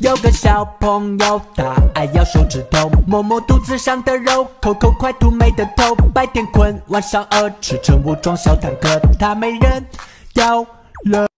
有个小朋友，他爱咬手指头，摸摸肚子上的肉，抠抠快吐没得头。白天困，晚上饿，吃成武装小坦克，他没人要了。